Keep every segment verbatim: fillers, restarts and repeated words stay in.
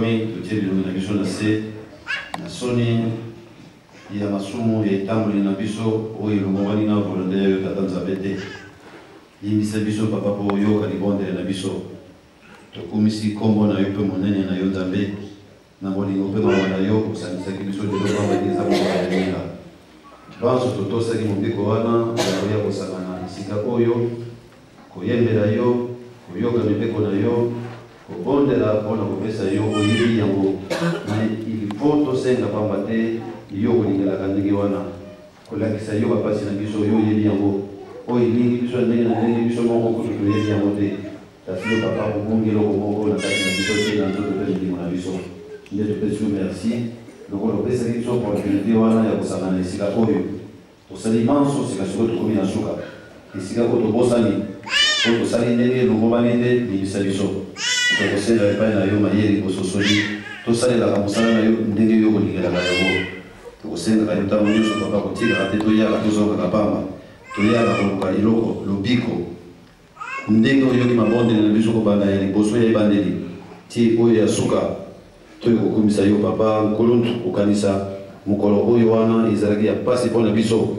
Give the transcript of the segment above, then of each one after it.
tofami totie bilongo na biso na se na soni ya masumu ya etamboli na biso oyo elongwani na volonté ya yo tata nzambe te yimbisa biso papa mpo oyoka libondele na biso tokumisi kombo na yo mpe monene na yo nzambe na bolingo mpe mawa na yo osangisaki biso lelo bambaki eza mobayalinga banso totosaki mobeko wana ya kosangana esika oyo koyembela yo koyoka mibeko na yo kobondela mpona kopesa yo oyebi yango ilifo tosenga pamba te yo kolingelaka ndenge wana kolakisa yo bapasi na biso yo oyebi yango oyo elingi biso ndenge na ndenge biso moko kutu toyebi yango te kasi yo papa kobongi eloko moko na kati na biso te na nzoto mpe milimo na biso nde topesi yo merci lokolo opesaki biso opportunité wana ya kosangana esika oyo tosali manso sika sikoyo tokomi na suka esika oyo tobosani oyo tosali ndenge elongomani te libisa biso tokosenga epai na yo mayele kososoli tosalelaka mosala na yo ndenge yo kolingelaka yango tokosengaka yo ntango nyonso papa kotikaka te toyaka tozokaka pamba toyaka koluka eloko lobiko ndenge oyoki mabondeli na biso kobanda ya liboso ya ebandeli ti oyo ya suka toyo kokumisa yo papa nkolontu kokanisa mokolo oyo wana ezalaki ya pasi mpo na biso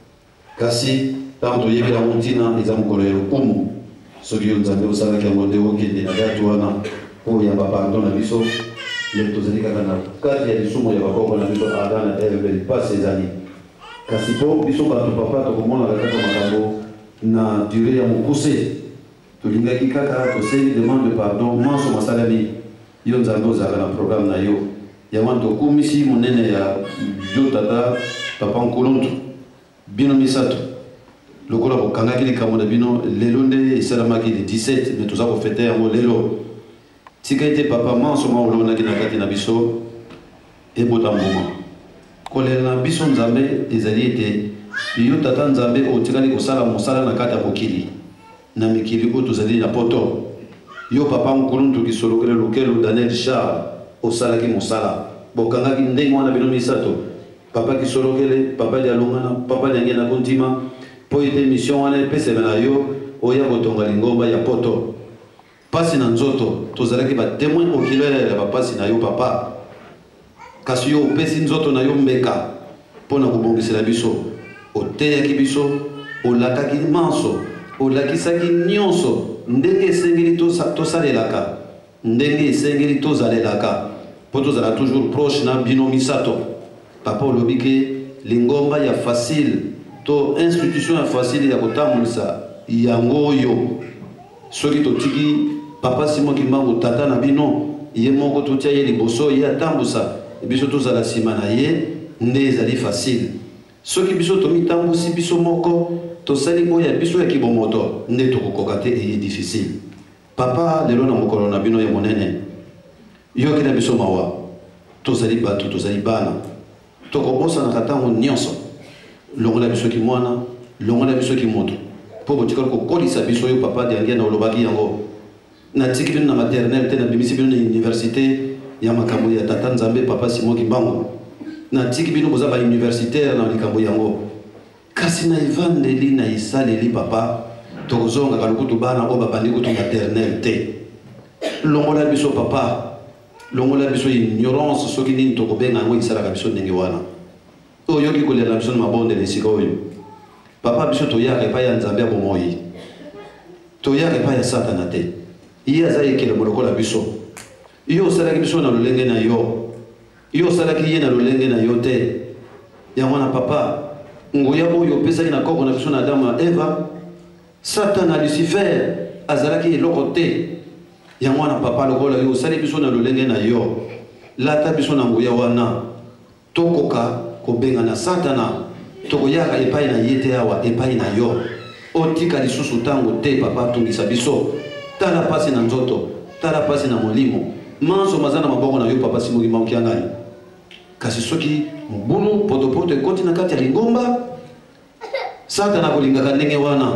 kasi ntango toyebi yango ntina eza mokolo ya lokumu soki yo nzambe osalaki yango nde okende na datu wana oyo ya bapardon na biso le tozali kaka na kati ya lisumu ya bakoko na biso adam na eve lipasi ezali kasi mpo biso bato papa tokomonaka kaka makambo na dure ya mokuse tolingaki kaka toseli demande de pardon manso masalami yo nzambe ozalaka na programme na yo yango tokumisi monene ya yo tata papa nkolontu bino misato lokola bokangaki likambo na bino lelo nde esalamaki le dix-sept me toza kofete yango lelo tika ete papa manso mwa olonaki na kati na biso ebota mbuma kolela na biso nzambe ezali ete yo tata nzambe otikali kosala mosala na kati ya mokili na mikili oyo tozali na poto yo papa nkolontu kisolokele lokelo daniel charles osalaki mosala bokangaki ndenge wana bino misato papa kisolokele papa lialongana papa liange na kontima mpo ete mission wana epeseme na yo oya kotonga lingomba ya poto pasi na nzoto tozalaki batémoin oculaire ya bapasi na yo papa kasi yo opesi nzoto na yo mbeka mpo na kobongisela biso oteyaki biso olakaki manso olakisaki nyonso ndenge esengeli tosalelaka ndenge esengeli tozalelaka mpo tozala toujours proche na bino misato papa olobi ke lingomba ya facile to institution ya facile ya kotambolisa yango oyo soki totiki papa Simon Kimbangu tata na bino ye moko totia ye liboso ye atambusa biso tozala nsima na ye nde ezali facile soki biso tomitambusi biso moko tosali oyo ya biso ya kibomoto nde tokokoka te eye difficile papa lelo na mokolo na bino ya monene yoki na biso mawa tozali bato tozali bana tokobosanaka ntango nyonso longola biso ki mwana longola biso ki moto mpo botikali kokolisa biso oyo papa diange na olobaki yango natiki bino na maternelle te nabimisi bino na université ya makambo ya tata nzambe papa Simon Kimbangu natiki bino boza bauniversitaire na likambo yango kasi na evandeli na esaleli papa tokozongaka lokutu bana oyo babandi kutu maternelle te longola biso papa longola biso ignorance soki nini tokobenga yango esalaka biso ndenge wana oyo yoki kolela biso na mabondele esika oyo papa biso toyaka epai ya nzambe ya bomoi toyaka epai ya satana te ye aza ekele lokola biso yo osalaki biso na lolenge na yo yo osalaki ye na lolenge na yo te yango na papa nguya oyo opesaki na koko na biso na adamu na eva satana lucifer azalaki eloko te yango wana papa lokola yo osali biso na lolenge na yo lata biso na nguya wana tokoka kobenga na satana tokoyaka epai na ye te awa epai na yo otika lisusu ntango te papa tungisa biso tala pasi na nzoto tala pasi na molimo manso maza na maboko na yo papa Simon Kimbangu ngai kasi soki mobulu potopoto ekoti na kati ya lingomba satana kolingaka ndenge wana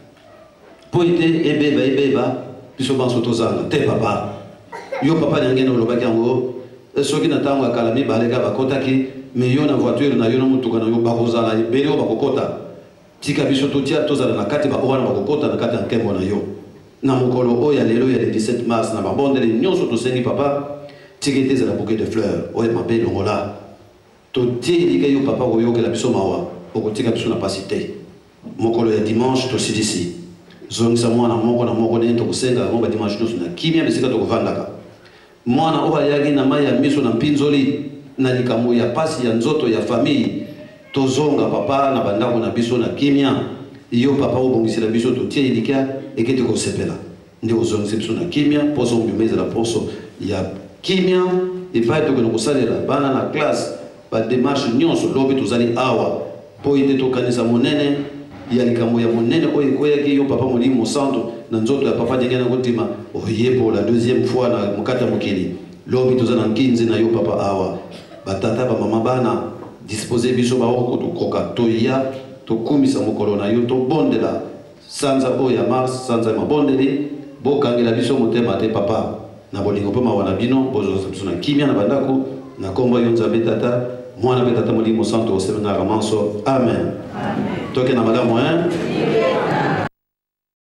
mpo ete ebeba ebeba biso banso tozanga te papa yo papa nange na olobaki yango soki na ntango ya kala mibale kaka bakotaki me yo na voiture na yo na motuka na yo bakozala ebele oyo bakokota tika biso totia tozala na kati baowana bakokota na kati ya nkembo na yo na mokolo oyo ya lelo ya le dix-sept mars na babondele nyonso tosengi papa tikete za bouquet de fleurs oye mabe longola to tielika yo papa oyo ke la biso mawa okotika biso na pasite mokolo ya dimanche to sidisi zongisa mwana moko na moko ne to kusenga ngomba dimanche to na kimia bisika to kuvandaka mwana oba yagi na mai ya miso na mpinzoli na likambo ya pasi ya nzoto ya famille tozonga papa na bandako na biso na kimia yo papa obongisela biso to tielika ekete ko sepela ndi ozongisa biso na kimia poso mbimeza la poso ya kimia ifa to ko kusalela bana na classe ba démarche nyonso lobi tozali awa po ite to kanisa monene ya likambo ya monene oyo koyaki yo papa molimo santo na nzoto ya papa ndenge na kotima oyepo la deuxième fois na mukata mokili lobi tozana nkinzi na yo papa awa batata ba mama bana disposer biso ba oko to koka to ya to kumisa mokolo na yo to bondela sanza oyo ya mars sanza mabondeli bokangela biso motema te papa na bolingo pe mawana bino bozo biso na kimia na bandako na komba yo nzambe tata mwana pe tata molimo santo osemena ramanso amen, amen. Toke na malamu hein.